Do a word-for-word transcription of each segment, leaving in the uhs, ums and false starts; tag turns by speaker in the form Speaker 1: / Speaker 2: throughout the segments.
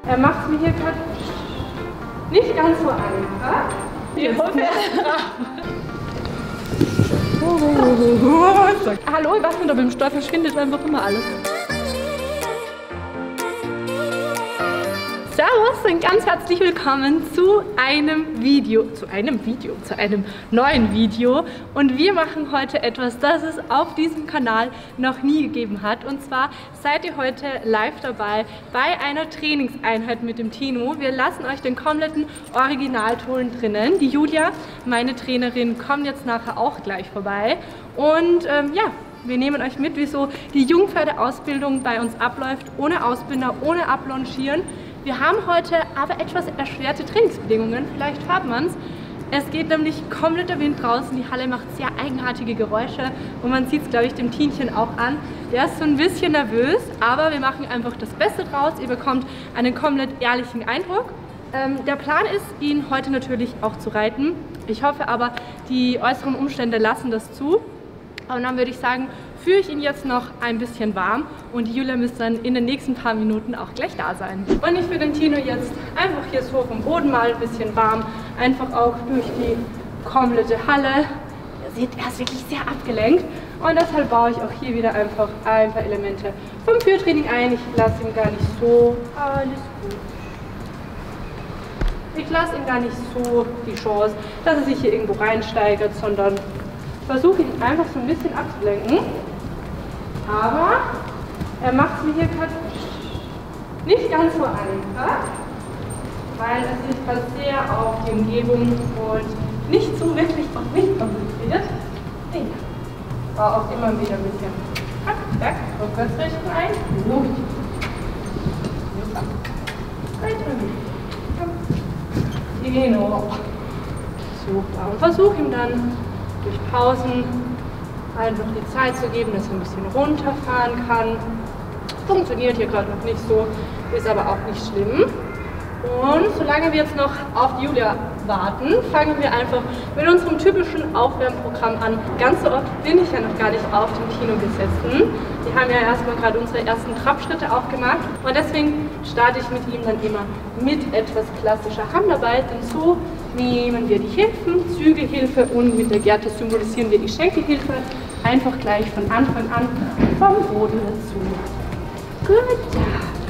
Speaker 1: Er macht es mir hier gerade nicht ganz so einfach. Ich hoffe, hallo, ich weiß nicht, ob im Steuer verschwindet einfach immer alles. Servus und ganz herzlich willkommen zu einem Video, zu einem Video, zu einem neuen Video. Und wir machen heute etwas, das es auf diesem Kanal noch nie gegeben hat. Und zwar seid ihr heute live dabei bei einer Trainingseinheit mit dem Tino. Wir lassen euch den kompletten Originalton drinnen. Die Julia, meine Trainerin, kommt jetzt nachher auch gleich vorbei. Und ähm, ja, wir nehmen euch mit, wie so die Jungpferdeausbildung bei uns abläuft, ohne Ausbinder, ohne Ablongieren. Wir haben heute aber etwas erschwerte Trainingsbedingungen, vielleicht hört man es. Es geht nämlich kompletter Wind draußen, die Halle macht sehr eigenartige Geräusche und man sieht es, glaube ich, dem Tienchen auch an. Der ist so ein bisschen nervös, aber wir machen einfach das Beste draus. Ihr bekommt einen komplett ehrlichen Eindruck. Ähm, der Plan ist, ihn heute natürlich auch zu reiten. Ich hoffe aber, die äußeren Umstände lassen das zu. Und dann würde ich sagen, führe ich ihn jetzt noch ein bisschen warm und die Julia müsste dann in den nächsten paar Minuten auch gleich da sein. Und ich führe den Tino jetzt einfach hier so vom Boden mal ein bisschen warm, einfach auch durch die komplette Halle. Ihr seht, er ist wirklich sehr abgelenkt und deshalb baue ich auch hier wieder einfach ein paar Elemente vom Führtraining ein. Ich lasse ihm gar nicht so, alles gut. Ich lasse ihm gar nicht so die Chance, dass er sich hier irgendwo reinsteigert, sondern versuche ihn einfach so ein bisschen abzulenken, aber er macht es mir hier gerade nicht ganz so einfach, weil er sich gerade sehr auf die Umgebung und nicht so wirklich auf mich konzentriert. Ja. War auch immer wieder ein bisschen zack, zack, Rückwärtsrichtung ein, gut. Genau. Super. Und versuche ihm dann durch Pausen einfach die Zeit zu geben, dass er ein bisschen runterfahren kann. Funktioniert hier gerade noch nicht so, ist aber auch nicht schlimm. Und solange wir jetzt noch auf die Julia warten, fangen wir einfach mit unserem typischen Aufwärmprogramm an. Ganz so oft bin ich ja noch gar nicht auf dem Tino gesessen. Wir haben ja erstmal gerade unsere ersten Trabschritte auch gemacht und deswegen starte ich mit ihm dann immer mit etwas klassischer Handarbeit, denn so nehmen wir die Hilfen, Zügelhilfe und mit der Gerte symbolisieren wir die Schenkelhilfe einfach gleich von Anfang an vom Boden dazu. Gut.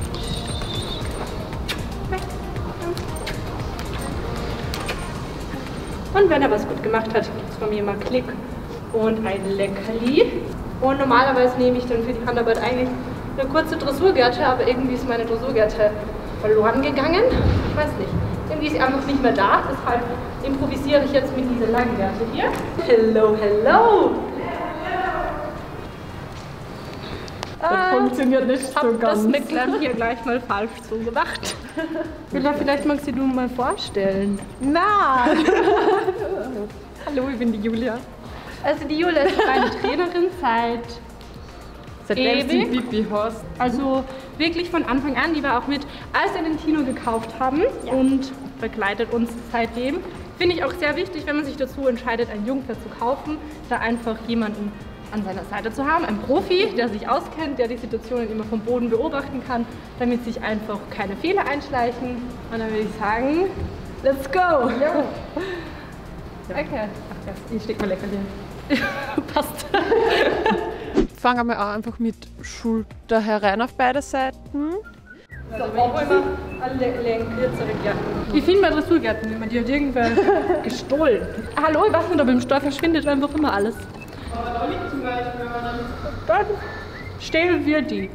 Speaker 1: Und wenn er was gut gemacht hat, gibt es von mir mal Klick und ein Leckerli. Und normalerweise nehme ich dann für die Handarbeit eigentlich eine kurze Dressurgerte, aber irgendwie ist meine Dressurgerte verloren gegangen. Ich weiß nicht. Irgendwie ist sie einfach nicht mehr da, deshalb improvisiere ich jetzt mit dieser langen Gerte hier. Hello, hello! Das
Speaker 2: ah, funktioniert nicht so ganz. Ich habe das
Speaker 1: Mecklen hier gleich mal falsch so gemacht. Villa, vielleicht magst du dir mal vorstellen.
Speaker 2: Nein!
Speaker 1: Hallo, ich bin die Julia. Also die Julia ist meine Trainerin seit
Speaker 2: Seitdem du Pipi hast.
Speaker 1: Also wirklich von Anfang an, die war auch mit, als wir den Tino gekauft haben, ja, und begleitet uns seitdem. Finde ich auch sehr wichtig, wenn man sich dazu entscheidet, ein Jungpferd zu kaufen, da einfach jemanden an seiner Seite zu haben, ein Profi, der sich auskennt, der die Situationen immer vom Boden beobachten kann, damit sich einfach keine Fehler einschleichen. Und dann würde ich sagen, let's go! Ja. Okay. Ach ja, ich steck mal lecker hier. Passt.
Speaker 2: Fangen wir an einfach mit Schulter herein auf beide Seiten.
Speaker 1: Also ich brauche immer alle kürzere Gärten. Ich finde bei Dressurgärten, wenn man die hat irgendwer gestohlen. Hallo, ich weiß nicht, ob im Steuer verschwindet einfach immer alles. Aber da liegt zum Beispiel, wenn man dann... Dann stehlen wir die.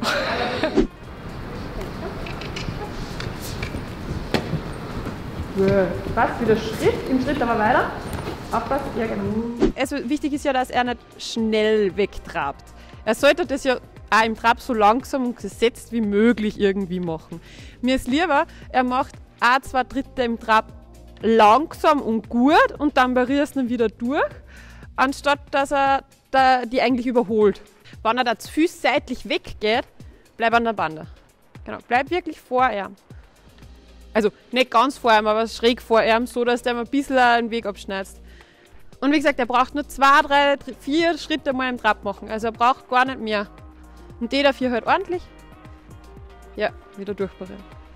Speaker 1: Was? Wieder Schritt? Im Schritt aber weiter? Aufpassen? Ja, genau.
Speaker 2: Also wichtig ist ja, dass er nicht schnell wegtrabt. Er sollte das ja auch im Trab so langsam und gesetzt wie möglich irgendwie machen. Mir ist lieber, er macht ein, zwei Dritte im Trab langsam und gut und dann barrierst du ihn wieder durch, anstatt dass er da die eigentlich überholt. Wenn er da zu viel seitlich weggeht, bleib an der Bande. Genau, bleib wirklich vor ihm. Also nicht ganz vor ihm, aber schräg vor ihm, so dass der mal ein bisschen einen Weg abschneidest. Und wie gesagt, er braucht nur zwei, drei, vier Schritte mal im Trab machen. Also er braucht gar nicht mehr. Und die dafür halt ordentlich. Ja, wieder durchbarrieren.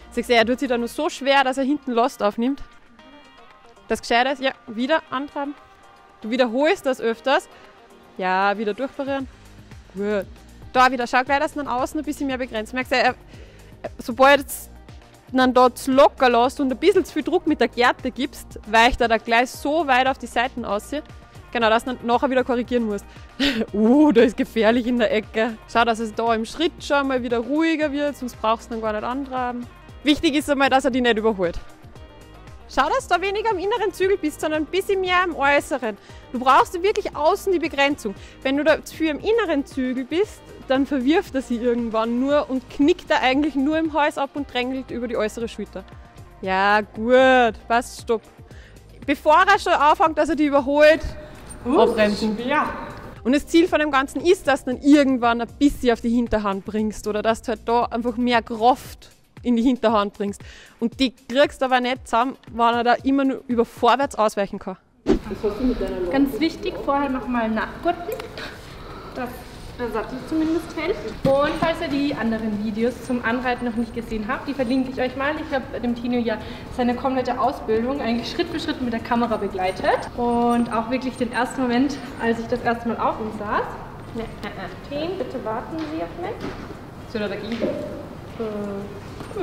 Speaker 2: Siehst du, er tut sich da nur so schwer, dass er hinten Last aufnimmt. Das Gescheite ist, ja, wieder antreiben. Du wiederholst das öfters. Ja, wieder durchparieren. Gut. Da wieder, schau gleich, dass du dann außen ein bisschen mehr begrenzt. Merkst du, er, sobald du dann da zu locker lässt und ein bisschen zu viel Druck mit der Gerte gibst, weicht er da gleich so weit auf die Seiten aus. Genau, dass du dann nachher wieder korrigieren musst. uh, da ist gefährlich in der Ecke. Schau, dass es da im Schritt schon mal wieder ruhiger wird, sonst brauchst du dann gar nicht antreiben. Wichtig ist einmal, dass er dich nicht überholt. Schau, dass du da weniger am inneren Zügel bist, sondern ein bisschen mehr am äußeren. Du brauchst wirklich außen die Begrenzung. Wenn du da zu viel am inneren Zügel bist, dann verwirft er sie irgendwann nur und knickt er eigentlich nur im Hals ab und drängelt über die äußere Schulter. Ja, gut, passt, stopp. Bevor er schon anfängt, dass er die überholt, uh, abbremsen. Ja. Und das Ziel von dem Ganzen ist, dass du dann irgendwann ein bisschen auf die Hinterhand bringst oder dass du halt da einfach mehr Kraft in die Hinterhand bringst. Und die kriegst du aber nicht zusammen, wenn er da immer nur über vorwärts ausweichen kann.
Speaker 1: Ganz wichtig, vorher nochmal nachgurten, dass der Sattel zumindest hält. Und falls ihr die anderen Videos zum Anreiten noch nicht gesehen habt, die verlinke ich euch mal. Ich habe dem Tino ja seine komplette Ausbildung eigentlich Schritt für Schritt mit der Kamera begleitet. Und auch wirklich den ersten Moment, als ich das erste Mal auf ihm saß. Ne, äh, äh. Bitte warten Sie auf mich.
Speaker 2: Ist oder dagegen?
Speaker 1: Äh, ja.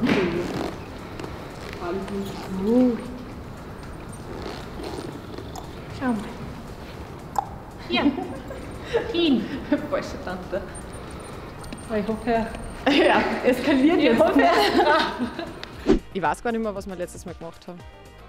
Speaker 2: Uh.
Speaker 1: Schau mal. Hier. Hin.
Speaker 2: Falsche Tante.
Speaker 1: Ich hoffe,
Speaker 2: ja, eskaliert
Speaker 1: ich
Speaker 2: jetzt.
Speaker 1: hoffe,
Speaker 2: Ich weiß gar nicht mehr, was wir letztes Mal gemacht haben.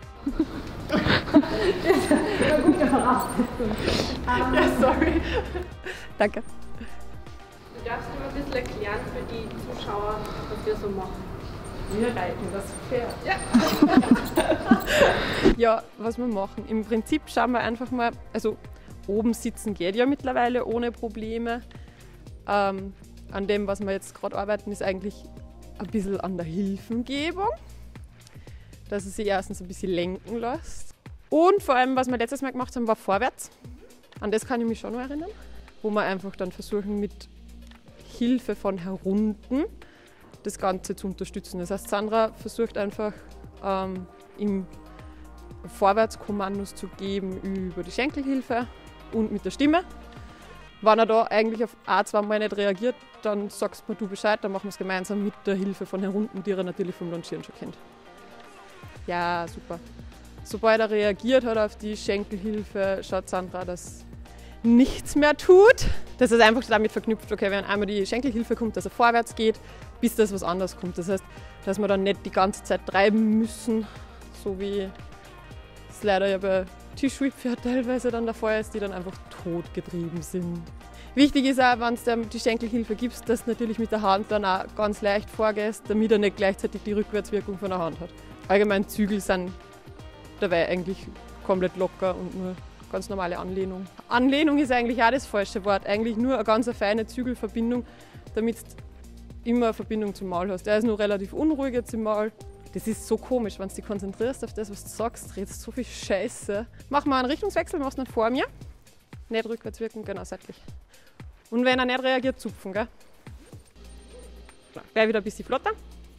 Speaker 1: das ist eine gute Voraussetzung. Um,
Speaker 2: ja, sorry. Danke.
Speaker 1: Du darfst nur ein bisschen erklären für die Zuschauer, was wir so machen.
Speaker 2: Wir reiten das Pferd. Ja. Ja, was wir machen. Im Prinzip schauen wir einfach mal, also oben sitzen geht ja mittlerweile ohne Probleme. Ähm, an dem, was wir jetzt gerade arbeiten, ist eigentlich ein bisschen an der Hilfengebung. Dass es sich erstens ein bisschen lenken lässt. Und vor allem, was wir letztes Mal gemacht haben, war vorwärts. An das kann ich mich schon noch erinnern. Wo wir einfach dann versuchen, mit Hilfe von herunten das Ganze zu unterstützen. Das heißt, Sandra versucht einfach ähm, ihm Vorwärtskommandos zu geben über die Schenkelhilfe und mit der Stimme. Wenn er da eigentlich auf ein, zwei Mal nicht reagiert, dann sagst mir du Bescheid, dann machen wir es gemeinsam mit der Hilfe von herunten, die er natürlich vom Longieren schon kennt. Ja, super. Sobald er reagiert hat auf die Schenkelhilfe, schaut Sandra, dass nichts mehr tut. Das ist einfach damit verknüpft, okay, wenn einmal die Schenkelhilfe kommt, dass er vorwärts geht, bis das was anderes kommt. Das heißt, dass wir dann nicht die ganze Zeit treiben müssen, so wie es leider ja bei Tischwhip-Pferd teilweise dann der Fall ist, die dann einfach totgetrieben sind. Wichtig ist auch, wenn du die Schenkelhilfe gibst, dass du natürlich mit der Hand dann auch ganz leicht vorgehst, damit er nicht gleichzeitig die Rückwärtswirkung von der Hand hat. Allgemein Zügel sind dabei eigentlich komplett locker und nur ganz normale Anlehnung. Anlehnung ist eigentlich auch das falsche Wort. Eigentlich nur eine ganz feine Zügelverbindung, damit du immer eine Verbindung zum Maul hast. Der ist nur relativ unruhig jetzt im Maul. Das ist so komisch, wenn du dich konzentrierst auf das, was du sagst, redest so viel Scheiße. Mach mal einen Richtungswechsel, machst nicht vor mir. Nicht rückwärts wirken, genau seitlich. Und wenn er nicht reagiert, zupfen, gell? Gleich wieder ein bisschen flotter.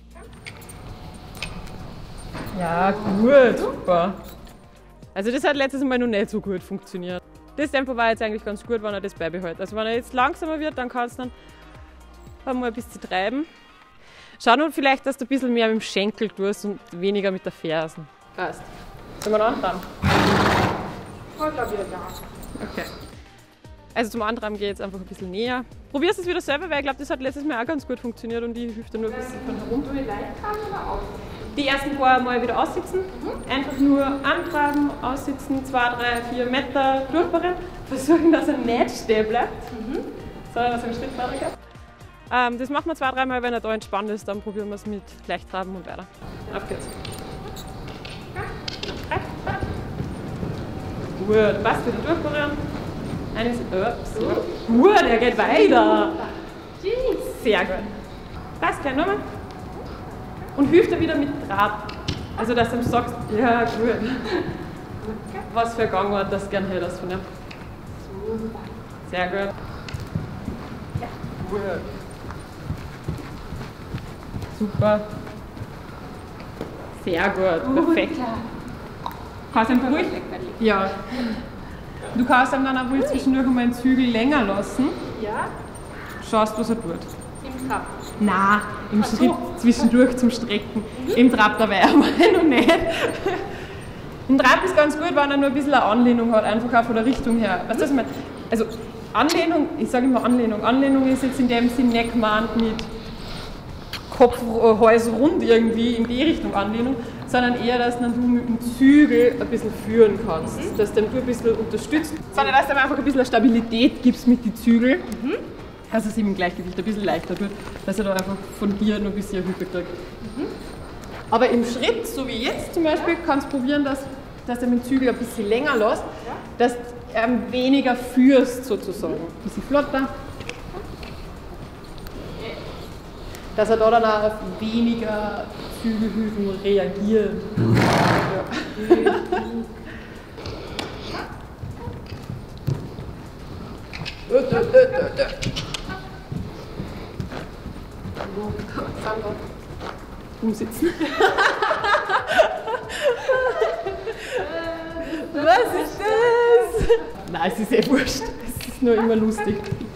Speaker 2: Ja, gut, super. Also das hat letztes Mal noch nicht so gut funktioniert. Das Tempo war jetzt eigentlich ganz gut, wenn er das beibehält. Also wenn er jetzt langsamer wird, dann kannst du dann einmal ein bisschen treiben. Schau nur vielleicht, dass du ein bisschen mehr mit dem Schenkel tust und weniger mit der Fersen. Passt. Sollen wir noch antreiben?
Speaker 1: Ich glaube wieder da.
Speaker 2: Okay. Also zum Antreiben gehe ich jetzt einfach ein bisschen näher. Probierst es wieder selber, weil ich glaube, das hat letztes Mal auch ganz gut funktioniert und die hilft dir nur ein bisschen von herum.
Speaker 1: Du leicht tragen oder aus?
Speaker 2: Die ersten paar Mal wieder aussitzen. Mhm. Einfach nur antreiben, aussitzen, zwei, drei, vier Meter durchbrennen. Versuchen, dass er nicht stehen bleibt, mhm. sondern dass er im Schritt fertig ist. Ähm, das machen wir zwei, drei Mal, wenn er da entspannt ist, dann probieren wir es mit leicht traben und weiter. Auf geht's. Gut, passt, wieder durchbrennen. Eines, ups, gut, er geht weiter. Sehr gut. Passt, gleich nochmal. Und hilft er wieder mit Draht. Also, dass du ihm sagst, ja, gut. Was für ein Gangart das gern hättest von ihm. Sehr gut. Ja. Gut. Super. Sehr gut, perfekt. Kannst du ruhig? Ja. Du kannst ihm dann auch ruhig zwischendurch mal den Zügel länger lassen.
Speaker 1: Ja.
Speaker 2: Schaust, was er tut.
Speaker 1: Im Trab.
Speaker 2: Nein, im
Speaker 1: so.
Speaker 2: Schritt zwischendurch zum Strecken. Mhm. Im Trab dabei aber noch nicht. Im Trab ist ganz gut, wenn er nur ein bisschen eine Anlehnung hat, einfach auch von der Richtung her. Weißt du, was ich meine? Also Anlehnung, ich sage immer Anlehnung. Anlehnung ist jetzt in dem Sinn nicht gemeint mit Kopf, Hals rund irgendwie in die Richtung Anlehnung, sondern eher, dass dann du mit dem Zügel ein bisschen führen kannst. Mhm. Dass dann du ein bisschen unterstützt, sondern dass du einfach ein bisschen Stabilität gibst mit den Zügeln. Mhm. Dass es ihm im Gleichgewicht ein bisschen leichter wird, dass er da einfach von dir noch ein bisschen Hilfe kriegt. Mhm. Aber im Schritt, so wie jetzt zum Beispiel, kannst du probieren, dass, dass du mit dem Zügel ein bisschen länger lässt, dass du ähm, weniger führst sozusagen. Ein bisschen flotter. Dass er da dann auch auf weniger Zügelhilfen reagiert. Ja. Umsitzen. Was ist das? Nein, es ist eh wurscht. Es ist nur immer lustig.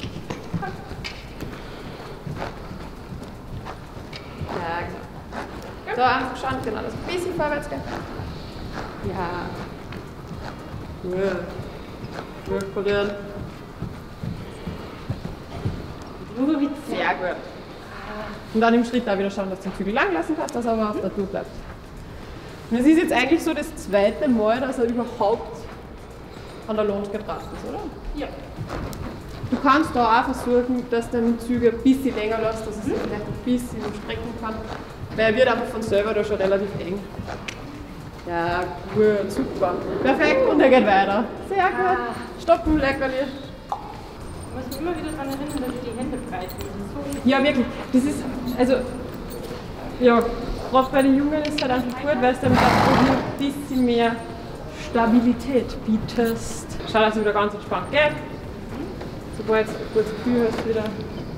Speaker 2: Ja, genau. Da einfach schauen, genau, das ein bisschen vorwärts gehen. Ja. Gut. Gut, verlieren. Sehr gut. Und dann im Schritt auch wieder schauen, dass du den Zügel lang lassen kannst, dass er aber auf der Tour bleibt. Und es ist jetzt eigentlich so das zweite Mal, dass er überhaupt an der Longe gebracht ist, oder?
Speaker 1: Ja.
Speaker 2: Du kannst da auch versuchen, dass du den Zügel ein bisschen länger lässt, dass er sich vielleicht ein bisschen strecken kann. Weil er wird einfach von selber da schon relativ eng. Ja, gut, super. Perfekt, und er geht weiter. Sehr gut. Stoppen, Leckerli.
Speaker 1: Ich muss mich immer wieder daran erinnern, dass ich die Hände breit bin. So
Speaker 2: ja, wirklich. Das ist, also, ja, gerade bei den Jungen ist es halt einfach gut, weil es dann auch noch ein bisschen mehr Stabilität bietest. Schau, dass du wieder ganz entspannt geht. Sobald du ein gutes Gefühl hast, wieder.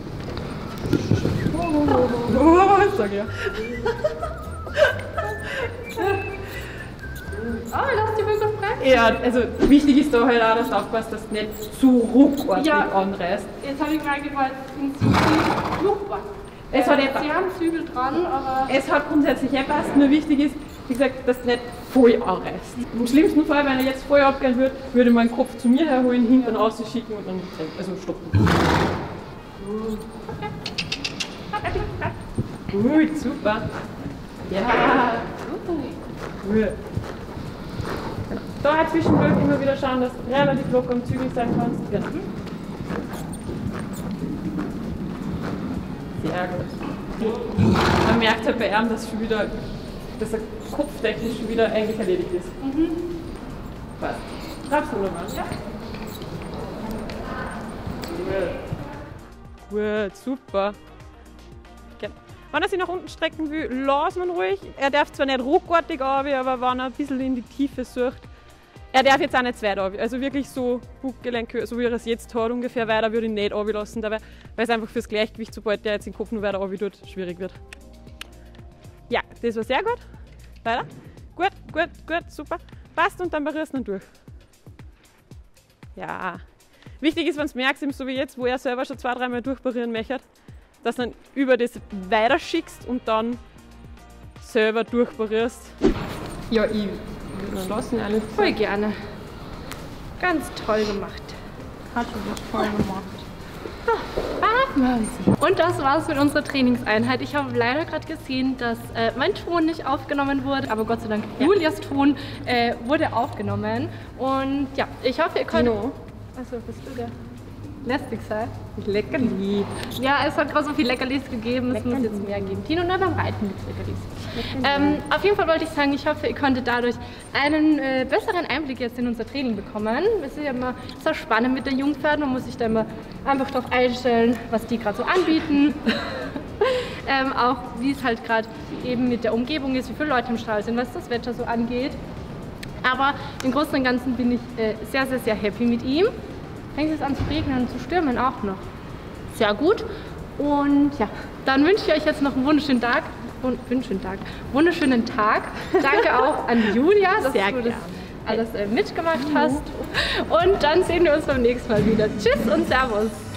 Speaker 2: Oh, oh, oh, oh, oh, sag ja.
Speaker 1: Oh, lass die wirklich frei.
Speaker 2: Ja, also wichtig ist da halt auch, dass du aufpasst, dass du nicht zu ruckartig
Speaker 1: ja.
Speaker 2: anreißt.
Speaker 1: Jetzt habe ich mal gewollt, ins Fluchtband.
Speaker 2: Es
Speaker 1: äh,
Speaker 2: hat
Speaker 1: Sie haben Zügel dran, aber...
Speaker 2: Es hat grundsätzlich gepasst, nur wichtig ist, wie gesagt, dass du nicht voll anreißt. Im schlimmsten Fall, wenn er jetzt voll abgehen würde, würde man den Kopf zu mir herholen, hinten rausschicken und dann also stoppen. Okay. Gut, super. Ja. Gut. Da zwischendurch immer wieder schauen, dass du relativ locker und zügig sein kannst. Genau. Sehr gut. Man merkt halt bei ihm, dass, schon wieder, dass er kopftechnisch schon wieder eigentlich erledigt ist. Mhm. Passt. Trabst du nochmal? Ja. Gut. Gut, super. Genau. Wenn er sich nach unten strecken will, lass man ruhig. Er darf zwar nicht ruckartig runter, aber wenn er ein bisschen in die Tiefe sucht, er darf jetzt auch nicht zu weit runter. Also wirklich so Buggelenk, so wie er es jetzt hat, ungefähr weiter würde ich nicht runterlassen dabei, weil es einfach fürs Gleichgewicht, sobald der jetzt den Kopf noch weiter runter tut, schwierig wird. Ja, das war sehr gut. Weiter. Gut, gut, gut, super. Passt und dann berührst du ihn durch. Ja. Wichtig ist, wenn du merkst, so wie jetzt, wo er selber schon zwei, dreimal durchberühren möchte, dass du dann über das weiter schickst und dann selber durchberührst. Ja, ich würde lassen alles.
Speaker 1: Voll gerne. Ganz toll gemacht.
Speaker 2: Hat schon das toll gemacht.
Speaker 1: Und das war's mit unserer Trainingseinheit. Ich habe leider gerade gesehen, dass äh, mein Ton nicht aufgenommen wurde, aber Gott sei Dank ja. Julias Ton äh, wurde aufgenommen. Und ja, ich hoffe, ihr könnt...
Speaker 2: No.
Speaker 1: Achso, bist du der? Lästig sein.
Speaker 2: Leckerli.
Speaker 1: Ja, es hat gerade so viel Leckerlis gegeben, es muss jetzt mehr geben. Tino, nur beim Reiten gibt es Leckerlis. Ähm, auf jeden Fall wollte ich sagen, ich hoffe, ihr konntet dadurch einen äh, besseren Einblick jetzt in unser Training bekommen. Es ist ja immer so spannend mit den Jungpferden, man muss sich da immer einfach darauf einstellen, was die gerade so anbieten. ähm, auch wie es halt gerade eben mit der Umgebung ist, wie viele Leute im Stall sind, was das Wetter so angeht. Aber im Großen und Ganzen bin ich äh, sehr, sehr, sehr happy mit ihm. Fängt es an zu regnen und zu stürmen auch noch. Sehr gut. Und ja, dann wünsche ich euch jetzt noch einen wunderschönen Tag. wunderschönen Tag, wunderschönen Tag. Danke auch an Julia, dass
Speaker 2: Sehr
Speaker 1: du das
Speaker 2: gern.
Speaker 1: alles äh, mitgemacht hast. Und dann sehen wir uns beim nächsten Mal wieder. Tschüss und Servus.